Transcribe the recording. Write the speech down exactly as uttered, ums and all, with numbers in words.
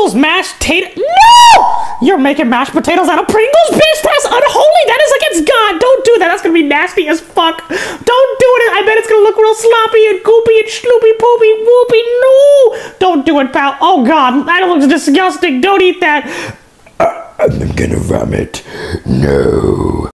Pringles mashed potato. No! You're making mashed potatoes out of Pringles, bitch. That's unholy. That is against God. Don't do that. That's gonna be nasty as fuck. Don't do it. I bet it's gonna look real sloppy and goopy and schloopy poopy whoopy. No! Don't do it, pal. Oh God, that looks disgusting. Don't eat that. Uh, I'm gonna vomit. No.